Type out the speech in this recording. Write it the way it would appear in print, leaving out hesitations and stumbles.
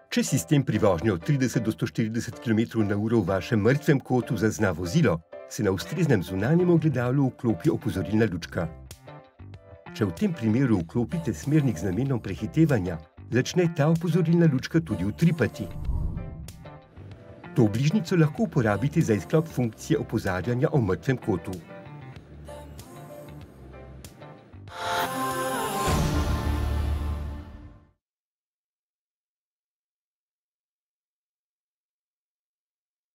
Če sistem pri vožnji od 30 do 140 km/h v vašem mrtvem kotu zazna vozilo, se na ustreznem zunanjem ogledalu vklopi opozorilna lučka. Če v tem primeru vklopite smernik z namenom prehitevanja, začne ta opozorilna lučka tudi utripati. To bližnjico lahko uporabite za izklop funkcije opozarjanja o mrtvem kotu.